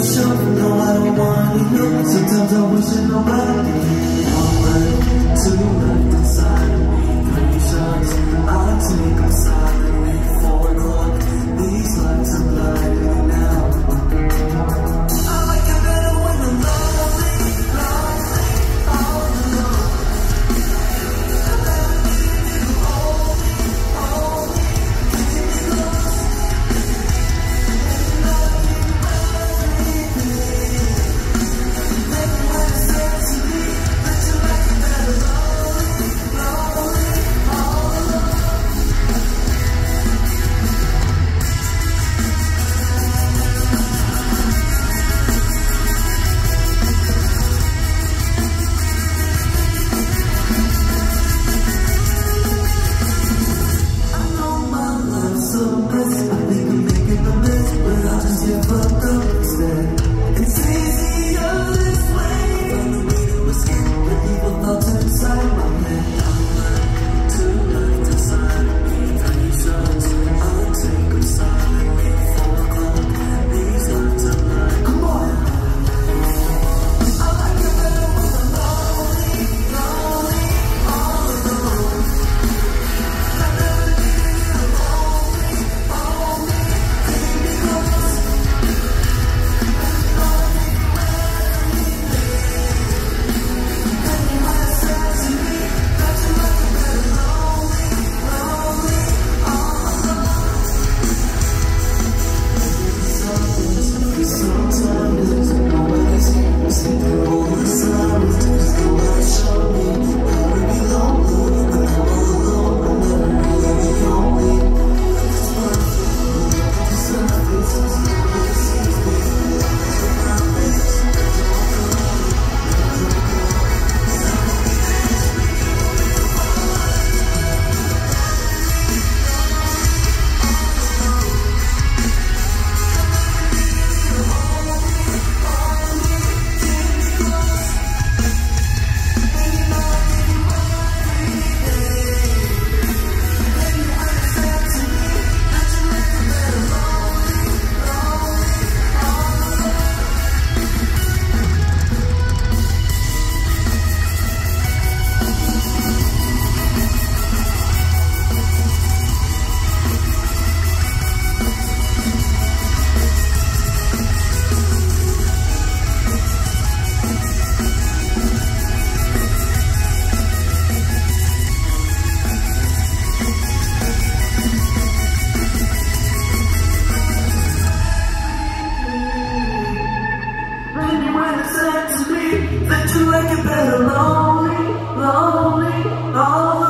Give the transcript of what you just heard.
show. No, I don't wanna know. Sometimes I wish that nobody alright to left inside of me. 3 shots, I take them silently. 4 o'clock, these lights are blinding now. I like it better when I'm lonely, lonely, all alone. I never need you, hold me, keep me close. That you like it better lonely, lonely, lonely.